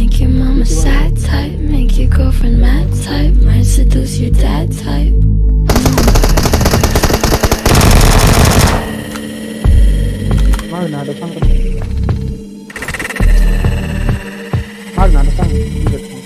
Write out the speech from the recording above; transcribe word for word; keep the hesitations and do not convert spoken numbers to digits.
Make your mama sad type, make your girlfriend mad type, might seduce your dad type. Magna, ada sang. Magna, ada sang.